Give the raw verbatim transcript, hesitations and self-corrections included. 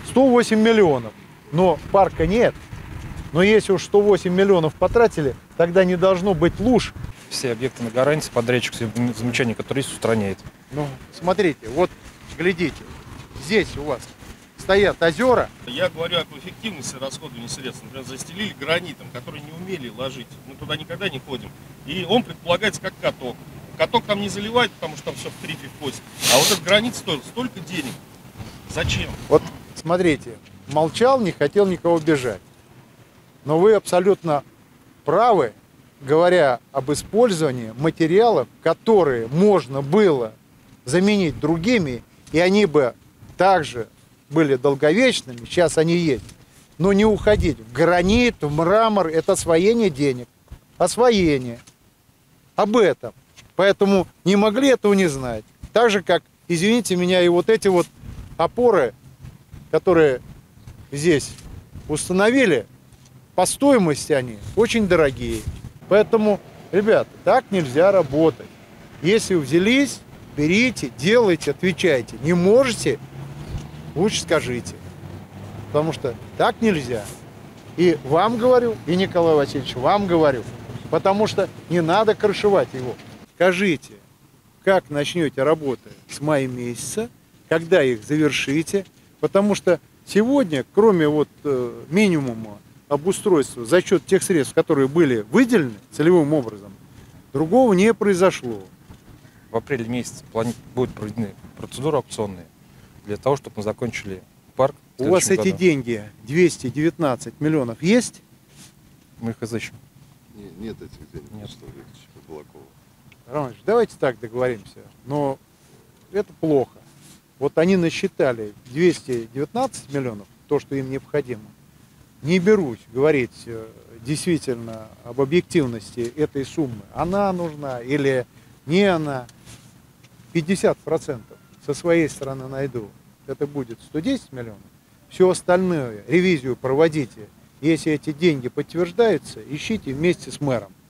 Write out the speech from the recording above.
сто восемь миллионов, но парка нет. Но если уж сто восемь миллионов потратили, тогда не должно быть луж. Все объекты на гарантии, подрядчик все замечания, которые есть, устраняет. Ну, смотрите, вот, глядите, здесь у вас стоят озера. Я говорю об эффективности расходования средств. Например, застелили гранитом, который не умели ложить. Мы туда никогда не ходим. И он предполагается как каток. Каток там не заливают, потому что там все в трипе в кость. А вот этот гранит стоит столько денег. Зачем? Вот, смотрите, молчал, не хотел никого бежать. Но вы абсолютно правы, говоря об использовании материалов, которые можно было заменить другими, и они бы также были долговечными, сейчас они есть. Но не уходить в гранит, в мрамор, это освоение денег, освоение. Об этом. Поэтому не могли этого не знать. Так же, как, извините меня, и вот эти вот опоры, которые здесь установили, по стоимости они очень дорогие. Поэтому, ребята, так нельзя работать. Если взялись, берите, делайте, отвечайте. Не можете, лучше скажите. Потому что так нельзя. И вам говорю, и Николай Васильевич, вам говорю. Потому что не надо крышевать его. Скажите, как начнете работы с мая месяца, когда их завершите. Потому что сегодня, кроме вот э, минимума обустройства за счет тех средств, которые были выделены целевым образом, другого не произошло. В апреле месяце будут проведены процедуры аукционные для того, чтобы мы закончили парк. У вас эти деньги, двести девятнадцать миллионов, есть? Мы их изыщем. Нет, нет этих денег. Нет. Что Викторович Балакова. Роман Ильич, давайте так договоримся. Но это плохо. Вот они насчитали двести девятнадцать миллионов, то, что им необходимо. Не берусь говорить действительно об объективности этой суммы. Она нужна или не она. пятьдесят процентов со своей стороны найду. Это будет сто десять миллионов. Все остальное, ревизию проводите. Если эти деньги подтверждаются, ищите вместе с мэром.